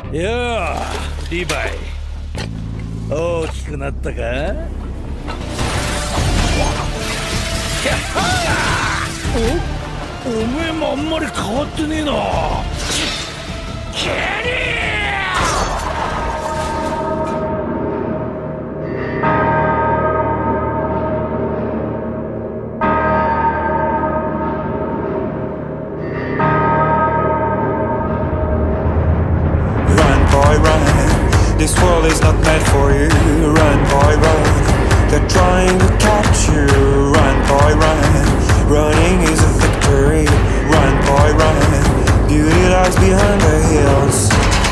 やあ、リヴァイ。大きくなったか？おめえもあんまり変わってねえな。キリー This world is not meant for you. Run, boy, run. They're trying to catch you. Run, boy, run. Running is a victory. Run, boy, run. Beauty lies behind the hills.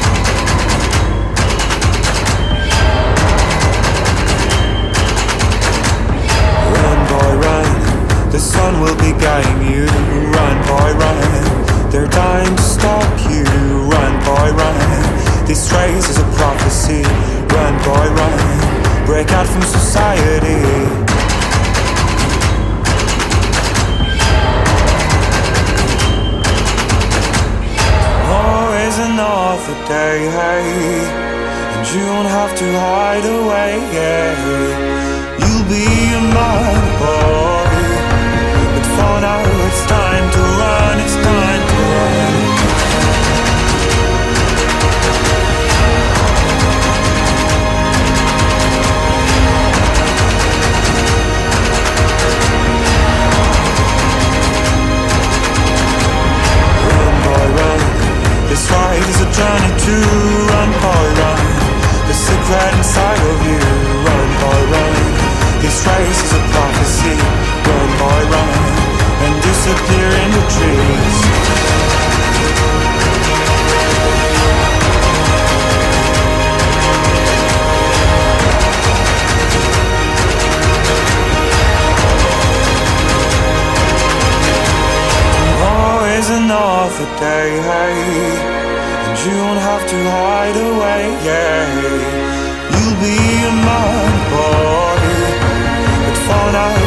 Run, boy, run. The sun will be guiding you. Run, boy, run. They're dying to stop you. Run, boy, run. This race is a prophecy. Run, boy, run. Break out from society. Always another day, hey, and you don't have to hide away, yeah. You'll be a man, boy, but for now it's time to run. It's time to run. This ride is a journey to run, boy, run. The secret inside of you. Run, boy, run. This race is a prophecy. Run, boy, run. And disappear in the trees. Always another day, hey, and you don't have to hide away, yeah. You'll be a man, boy, but for now